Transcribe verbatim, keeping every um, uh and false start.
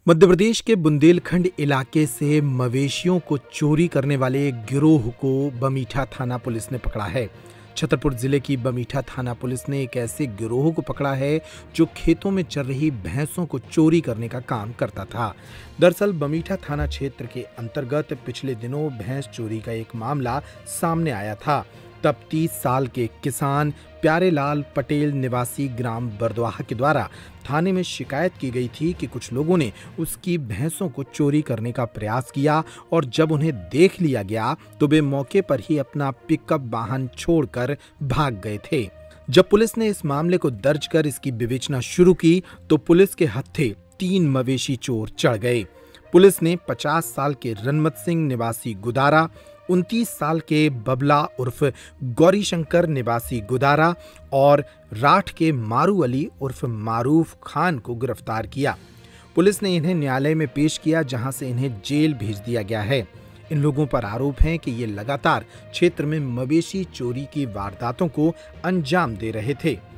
मध्य प्रदेश के बुंदेलखंड इलाके से मवेशियों को चोरी करने वाले एक गिरोह को बमीठा थाना पुलिस ने पकड़ा है। छतरपुर जिले की बमीठा थाना पुलिस ने एक ऐसे गिरोह को पकड़ा है जो खेतों में चल रही भैंसों को चोरी करने का काम करता था। दरअसल बमीठा थाना क्षेत्र के अंतर्गत पिछले दिनों भैंस चोरी का एक मामला सामने आया था। तब तीस साल के किसान प्यारेलाल पटेल निवासी ग्राम बरदवाहा के द्वारा थाने में शिकायत की गई थी कि कुछ लोगों ने उसकी भैंसों को चोरी करने का प्रयास किया और जब उन्हें देख लिया गया तो वे मौके पर ही अपना पिकअप वाहन छोड़कर भाग गए थे। जब पुलिस ने इस मामले को दर्ज कर इसकी विवेचना शुरू की तो पुलिस के हत्थे तीन मवेशी चोर चढ़ गए। पुलिस ने पचास साल के रनमत सिंह निवासी गुदारा, उनतीस साल के बबला उर्फ गौरी शंकर निवासी गुदारा और राठ के मारू अली उर्फ मारूफ खान को गिरफ्तार किया। पुलिस ने इन्हें न्यायालय में पेश किया, जहां से इन्हें जेल भेज दिया गया है। इन लोगों पर आरोप है कि ये लगातार क्षेत्र में मवेशी चोरी की वारदातों को अंजाम दे रहे थे।